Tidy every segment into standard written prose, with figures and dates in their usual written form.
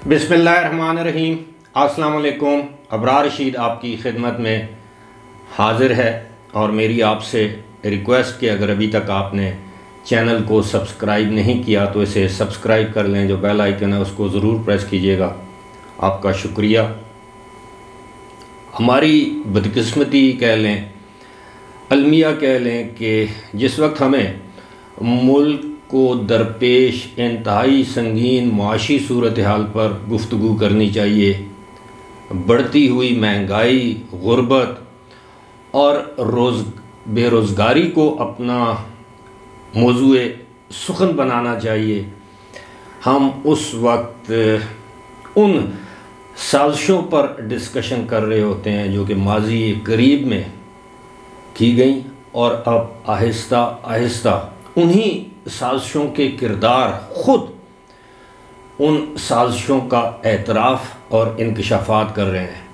बिस्मिल्लाहिर्रहमानिर्रहीम। अस्सलाम वालेकुम। अबरार रशीद आपकी खिदमत में हाजिर है और मेरी आपसे रिक्वेस्ट कि अगर अभी तक आपने चैनल को सब्सक्राइब नहीं किया तो इसे सब्सक्राइब कर लें। जो बेल आइकन है उसको ज़रूर प्रेस कीजिएगा। आपका शुक्रिया। हमारी बदकिस्मती कह लें, अलमिया कह लें कि जिस वक्त हमें मुल्क को दरपेश इंतहाई संगीन माशी सूरत हाल पर गुफ्तगू करनी चाहिए, बढ़ती हुई महंगाई, गुर्बत और बेरोज़गारी को अपना मौजूए सुखन बनाना चाहिए, हम उस वक्त उन साजिशों पर डिस्कशन कर रहे होते हैं जो कि माजी करीब में की गई और अब आहिस्ता आहिस्ता उन्हीं साजिशों के किरदार ख़ुद उन साजिशों का एतराफ़ और इंकशाफात कर रहे हैं।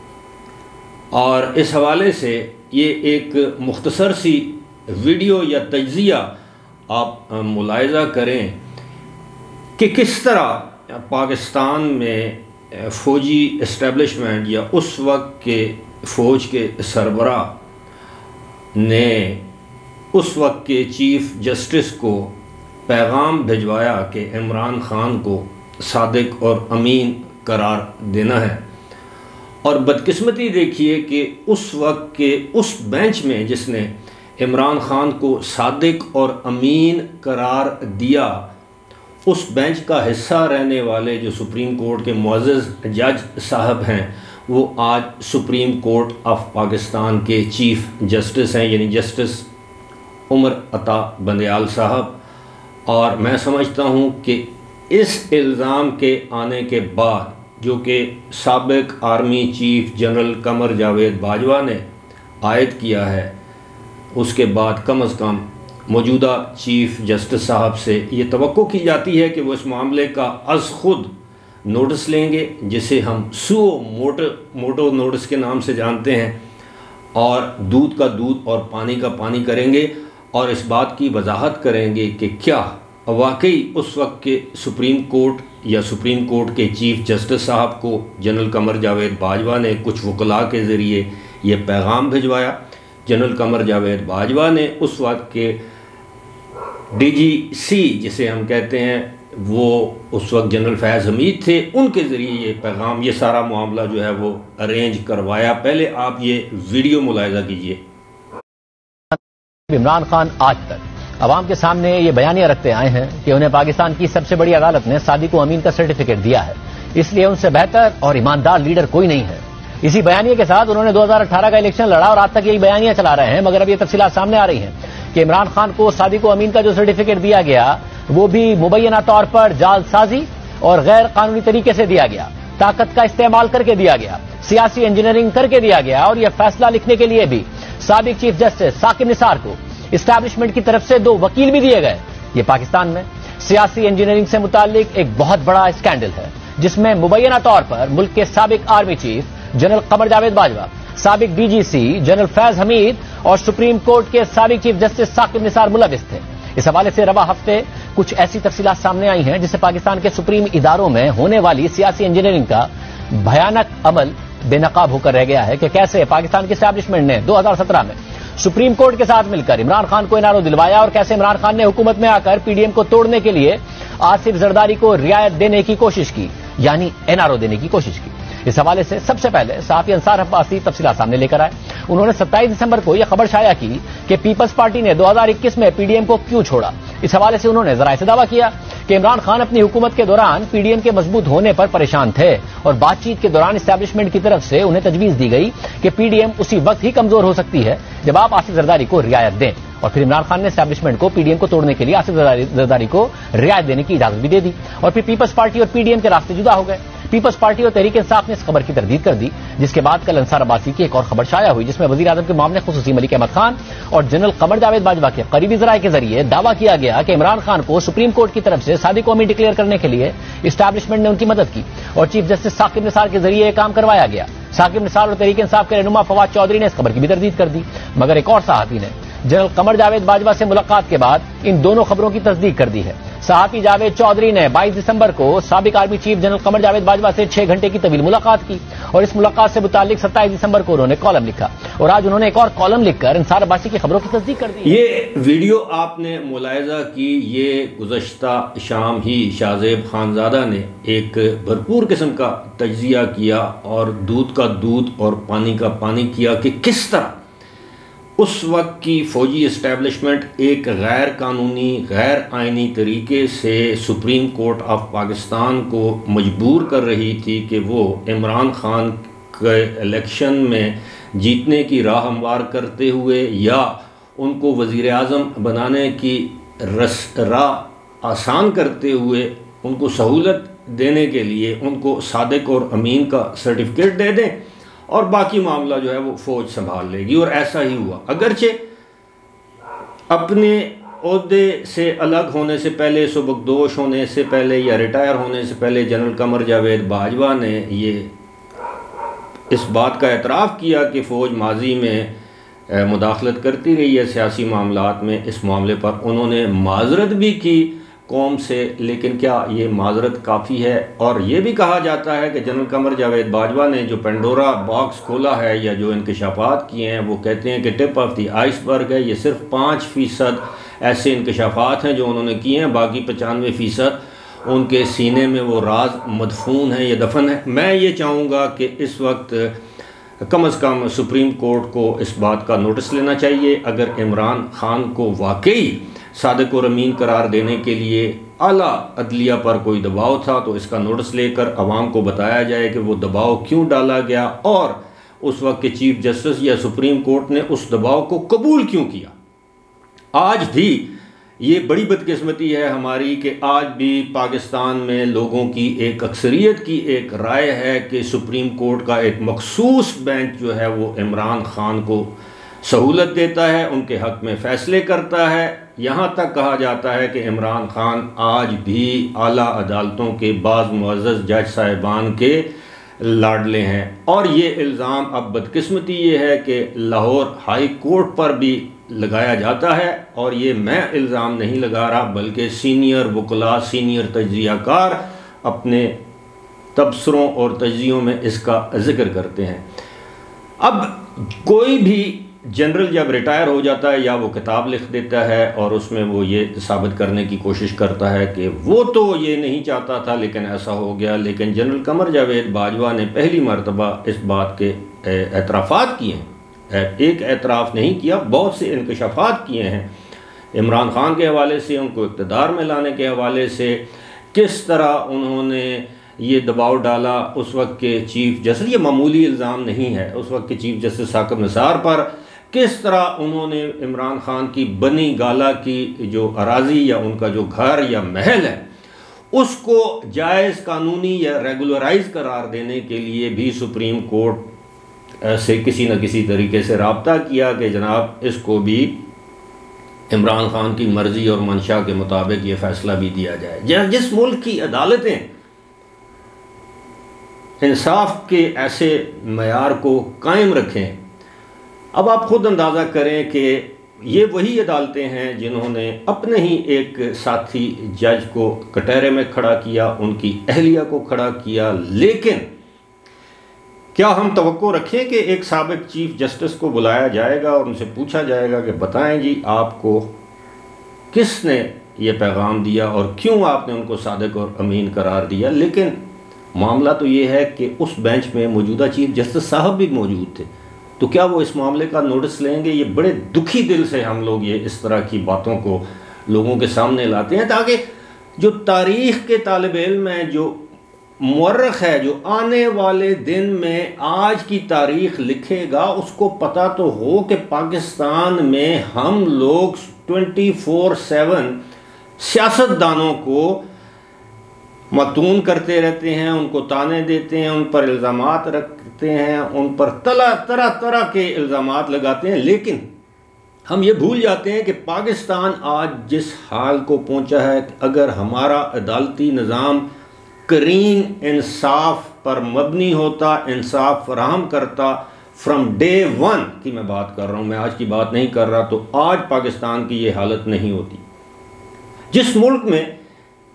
और इस हवाले से ये एक मुख्तसर सी वीडियो या तज्ज़िया आप मुलाहिज़ा करें कि किस तरह पाकिस्तान में फ़ौजी इस्टेब्लिशमेंट या उस वक्त के फ़ौज के सरबराह ने उस वक्त के चीफ़ जस्टिस को पैगाम भिजवाया कि इमरान ख़ान को सादिक और अमीन करार देना है। और बदकिस्मती देखिए कि उस वक्त के उस बेंच में जिसने इमरान ख़ान को सादिक और अमीन करार दिया, उस बेंच का हिस्सा रहने वाले जो सुप्रीम कोर्ट के मुअज़्ज़ज़ जज साहब हैं, वो आज सुप्रीम कोर्ट ऑफ पाकिस्तान के चीफ़ जस्टिस हैं, यानी जस्टिस उमर अता बंदयाल साहब। और मैं समझता हूँ कि इस इल्ज़ाम के आने के बाद जो कि साबिक army chief general Qamar Javed Bajwa ने आयद किया है, उसके बाद कम अज़ कम मौजूदा चीफ़ जस्टिस साहब से ये तवक्को की जाती है कि वो इस मामले का अज़ ख़ुद नोटिस लेंगे, जिसे हम सुओ मोटो नोटिस के नाम से जानते हैं, और दूध का दूध और पानी का पानी करेंगे और इस बात की वजाहत करेंगे कि क्या वाकई उस वक्त के सुप्रीम कोर्ट या सुप्रीम कोर्ट के चीफ़ जस्टिस साहब को जनरल कमर जावेद बाजवा ने कुछ वकला के ज़रिए ये पैगाम भिजवाया। जनरल कमर जावेद बाजवा ने उस वक्त के DGC जिसे हम कहते हैं, वो उस वक्त जनरल फैज़ हमीद थे, उनके ज़रिए ये पैगाम, ये सारा मामला जो है वो अरेंज करवाया। पहले आप ये वीडियो मुलाहिज़ा कीजिए। इमरान खान आज तक अवाम के सामने ये बयानियां रखते आए हैं कि उन्हें पाकिस्तान की सबसे बड़ी अदालत ने सादिक अमीन का सर्टिफिकेट दिया है, इसलिए उनसे बेहतर और ईमानदार लीडर कोई नहीं है। इसी बयानिए के साथ उन्होंने 2018 का इलेक्शन लड़ा और आज तक यही बयानियां चला रहे हैं। मगर अब ये तफसीलात सामने आ रही हैं कि इमरान खान को सादिक अमीन का जो सर्टिफिकेट दिया गया वो भी मुबैना तौर पर जालसाजी और गैर कानूनी तरीके से दिया गया, ताकत का इस्तेमाल करके दिया गया, सियासी इंजीनियरिंग करके दिया गया। और यह फैसला लिखने के लिए भी साबिक चीफ जस्टिस साकिब निसार को इस्टेब्लिशमेंट की तरफ से 2 वकील भी दिए गए। ये पाकिस्तान में सियासी इंजीनियरिंग से मुताल्लिक एक बहुत बड़ा स्कैंडल है, जिसमें मुबैना तौर पर मुल्क के साबिक army chief general Qamar Javed Bajwa, साबिक DGC जनरल फैज हमीद और सुप्रीम कोर्ट के साबिक चीफ जस्टिस साकिब निसार मुलविस थे। इस हवाले से रवा हफ्ते कुछ ऐसी तफसीलात सामने आई हैं जिससे पाकिस्तान के सुप्रीम इदारों में होने वाली सियासी इंजीनियरिंग का भयानक अमल बेनकाब होकर रह गया है कि कैसे पाकिस्तान के एस्टेब्लिशमेंट ने 2017 में सुप्रीम कोर्ट के साथ मिलकर इमरान खान को NRO दिलवाया और कैसे इमरान खान ने हुकूमत में आकर PDM को तोड़ने के लिए आसिफ जरदारी को रियायत देने की कोशिश की, यानी NRO देने की कोशिश की। इस हवाले से सबसे पहले सहाफी अंसार अब्बासी तफसीलात सामने लेकर आए। उन्होंने 27 दिसंबर को यह खबर शाया की कि पीपल्स पार्टी ने 2021 में PDM को क्यों छोड़ा। इस हवाले से उन्होंने जराए से दावा किया कि इमरान खान अपनी हुकूमत के दौरान PDM के मजबूत होने पर परेशान थे और बातचीत के दौरान इस्टेब्लिशमेंट की तरफ से उन्हें तजवीज दी गई कि PDM उसी वक्त ही कमजोर हो सकती है जब आप आसिफ जरदारी को रियायत दें। और फिर इमरान खान ने एस्टेब्लिशमेंट को PDM को तोड़ने के लिए आसिफ जरदारी को रियायत देने की इजाजत भी दे दी और फिर पीपल्स पार्टी और PDM के रास्ते जुदा हो गए। पीपल्स पार्टी और तहरीक इंसाफ ने इस खबर की तरदीद कर दी, जिसके बाद कल अंसार अब्बासी की एक और खबर शाया हुई जिसमें वजीर आजम के मामले खुसूसी मलिक अहमद खान और जनरल कमर जावेद बाजवा के करीबी जराये के जरिए दावा किया गया कि इमरान खान को सुप्रीम कोर्ट की तरफ से सादिक अमीन डिक्लेयर करने के लिए इस्टेब्लिशमेंट ने उनकी मदद की और चीफ जस्टिस साकिब निसार के जरिए यह काम करवाया गया। साकिब निसार और तहरीक इंसाफ के रहनुमा फवाद चौधरी ने इस खबर की भी तरदीद कर दी, मगर एक और सहाफी ने जनरल कमर जावेद बाजवा से मुलाकात के बाद इन दोनों खबरों की तस्दीक कर दी है। सहाफी जावेद चौधरी ने 22 दिसंबर को साबिक army chief general Qamar Javed Bajwa से 6 घंटे की तवील मुलाकात की और इस मुलाकात से मुतालिक 27 दिसंबर को उन्होंने कॉलम लिखा और आज उन्होंने एक और कॉलम लिखकर इंसार अब्बासी की खबरों की तस्दीक कर दी। ये वीडियो आपने मुलाहिजा की, ये गुज़श्ता शाम ही शाहज़ेब खानज़ादा ने एक भरपूर किस्म का तज्ज़िया किया और दूध का दूध और पानी का पानी किया कि किस तरह उस वक्त की फ़ौजी इस्टेब्लिशमेंट एक गैर कानूनी गैर आइनी तरीके से सुप्रीम कोर्ट ऑफ पाकिस्तान को मजबूर कर रही थी कि वो इमरान खान के इलेक्शन में जीतने की राह हमवार करते हुए या उनको वज़ीर आज़म बनाने की राह आसान करते हुए उनको सहूलत देने के लिए उनको सादिक और अमीन का सर्टिफिकेट दे दें और बाकी मामला जो है वो फ़ौज संभाल लेगी। और ऐसा ही हुआ। अगरचे अपने ओहदे से अलग होने से पहले, सुबकदोश होने से पहले या रिटायर होने से पहले जनरल कमर जावेद बाजवा ने ये इस बात का एतराफ़ किया कि फ़ौज माजी में मुदाखलत करती रही है सियासी मामलात में। इस मामले पर उन्होंने माजरत भी की कौम से, लेकिन क्या ये माजरत काफ़ी है? और ये भी कहा जाता है कि जनरल कमर जावेद बाजवा ने जो पेंडोरा बॉक्स खोला है या जो इंकशाफात किए हैं वो कहते हैं कि टिप ऑफ द आइसबर्ग है। ये सिर्फ 5% ऐसे इंकशाफात हैं जो उन्होंने किए हैं, बाकी 95% उनके सीने में वो राज मदफून है या दफन है। मैं ये चाहूँगा कि इस वक्त कम अज़ कम सुप्रीम कोर्ट को इस बात का नोटिस लेना चाहिए। अगर इमरान खान को वाकई सादिक और अमीन करार देने के लिए आला अदलिया पर कोई दबाव था तो इसका नोटिस लेकर अवाम को बताया जाए कि वो दबाव क्यों डाला गया और उस वक्त के चीफ जस्टिस या सुप्रीम कोर्ट ने उस दबाव को कबूल क्यों किया। आज भी ये बड़ी बदकिस्मती है हमारी कि आज भी पाकिस्तान में लोगों की एक अक्सरियत की एक राय है कि सुप्रीम कोर्ट का एक मखसूस बेंच जो है वो इमरान खान को सहूलत देता है, उनके हक़ में फ़ैसले करता है। यहाँ तक कहा जाता है कि इमरान खान आज भी आला अदालतों के बाज़ मुअज़्ज़ज़ जज साहिबान के लाडले हैं। और ये इल्ज़ाम अब बदकिस्मती ये है कि लाहौर हाई कोर्ट पर भी लगाया जाता है और ये मैं इल्ज़ाम नहीं लगा रहा बल्कि सीनियर वकला, सीनियर तज्ज़ियाकार अपने तबसरों और तज्ज़ियों में इसका ज़िक्र करते हैं। अब कोई भी जनरल जब रिटायर हो जाता है या वो किताब लिख देता है और उसमें वो ये साबित करने की कोशिश करता है कि वो तो ये नहीं चाहता था लेकिन ऐसा हो गया, लेकिन जनरल कमर जावेद बाजवा ने पहली मरतबा इस बात के एतराफ़ात किए हैं। एक एतराफ़ नहीं किया, बहुत से इंकशाफात किए हैं इमरान खान के हवाले से, उनको इक़्तिदार में लाने के हवाले से, किस तरह उन्होंने ये दबाव डाला उस वक्त के चीफ जस्टिस, ये मामूली इल्ज़ाम नहीं है, उस वक्त के चीफ जस्टिस साकिब निसार पर किस तरह उन्होंने इमरान खान की बनी गाला की जो अराज़ी या उनका जो घर या महल है उसको जायज़ कानूनी या रेगुलराइज करार देने के लिए भी सुप्रीम कोर्ट से किसी न किसी तरीके से रब्ता किया कि जनाब इसको भी इमरान खान की मर्ज़ी और मंशा के मुताबिक ये फ़ैसला भी दिया जाए। जिस मुल्क की अदालतें इंसाफ के ऐसे मयार को कायम रखें, अब आप ख़ुद अंदाज़ा करें कि ये वही अदालतें हैं जिन्होंने अपने ही एक साथी जज को कटहरे में खड़ा किया, उनकी अहलिया को खड़ा किया। लेकिन क्या हम तवक्को रखें कि एक साबिक चीफ जस्टिस को बुलाया जाएगा और उनसे पूछा जाएगा कि बताएं जी आपको किसने ये पैगाम दिया और क्यों आपने उनको सादिक और अमीन करार दिया? लेकिन मामला तो ये है कि उस बेंच में मौजूदा चीफ जस्टिस साहब भी मौजूद थे, तो क्या वो इस मामले का नोटिस लेंगे? ये बड़े दुखी दिल से हम लोग ये इस तरह की बातों को लोगों के सामने लाते हैं ताकि जो तारीख़ के तालिब इल्म है, जो मुअर्रिख़ है, जो आने वाले दिन में आज की तारीख़ लिखेगा, उसको पता तो हो कि पाकिस्तान में हम लोग 24/7 सियासतदानों को मतून करते रहते हैं, उनको ताने देते हैं, उन पर इल्ज़ामात रखते हैं, उन पर तरह तरह के इल्ज़ामात लगाते हैं। लेकिन हम ये भूल जाते हैं कि पाकिस्तान आज जिस हाल को पहुंचा है, अगर हमारा अदालती निज़ाम करीन इंसाफ पर मबनी होता, इंसाफ फराहम करता, फ्रॉम डे 1 की मैं बात कर रहा हूँ, मैं आज की बात नहीं कर रहा, तो आज पाकिस्तान की ये हालत नहीं होती। जिस मुल्क में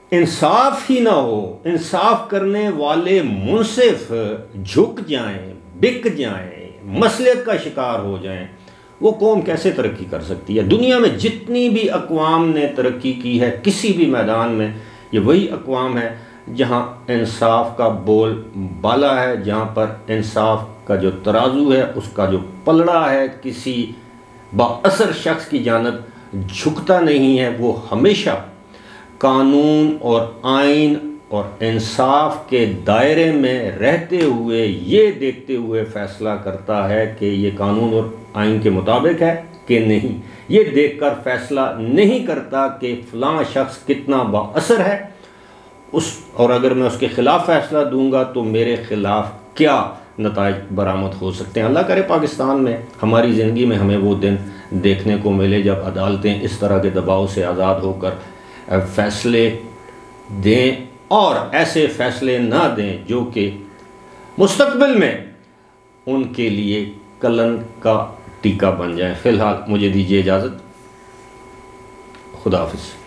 इंसाफ ही ना हो, इंसाफ करने वाले मुंसिफ झुक जाएं, बिक जाएं, मसलियत का शिकार हो जाएं, वो कौम कैसे तरक्की कर सकती है? दुनिया में जितनी भी अक़वाम ने तरक्की की है किसी भी मैदान में, ये वही अक़वाम है जहाँ इंसाफ का बोल बाला है, जहाँ पर इंसाफ का जो तराजू है, उसका जो पलड़ा है, किसी बाअसर शख्स की जानब झुकता नहीं है। वो हमेशा कानून और आइन और इंसाफ के दायरे में रहते हुए ये देखते हुए फ़ैसला करता है कि ये कानून और आइन के मुताबिक है कि नहीं। ये देखकर फ़ैसला नहीं करता कि फ़लाँ शख्स कितना बाअसर है और अगर मैं उसके ख़िलाफ़ फ़ैसला दूंगा तो मेरे ख़िलाफ़ क्या नताइज बरामद हो सकते हैं। अल्लाह करे पाकिस्तान में हमारी ज़िंदगी में हमें वो दिन देखने को मिले जब अदालतें इस तरह के दबाव से आज़ाद होकर फ़ैसले दें और ऐसे फ़ैसले ना दें जो कि मुस्तक़बिल में उनके लिए कलंक का टीका बन जाए। फ़िलहाल मुझे दीजिए इजाज़त। खुदा हाफ़िज़।